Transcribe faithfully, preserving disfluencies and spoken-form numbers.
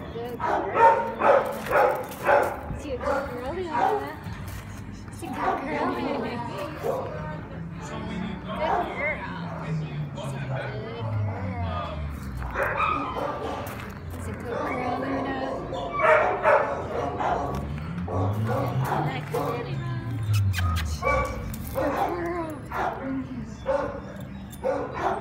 Good girl. She's a good girl, Luna. She's a good girl, Luna. Good girl. She's a good girl. She's a good girl, Luna. Like really, Mom. Good girl.